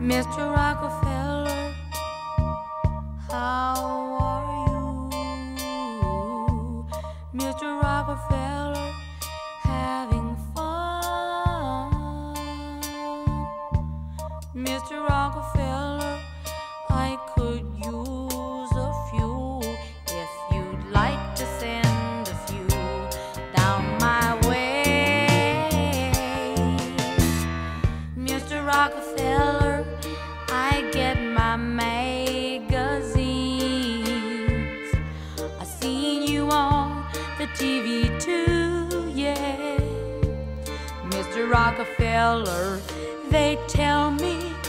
Mr. Rockefeller, how are you? Mr. Rockefeller, having fun? Mr. Rockefeller, I could use a few if you'd like to send a few down my way. Mr. Rockefeller, I get my magazines. I seen you on the TV too, yeah. Mr. Rockefeller, they tell me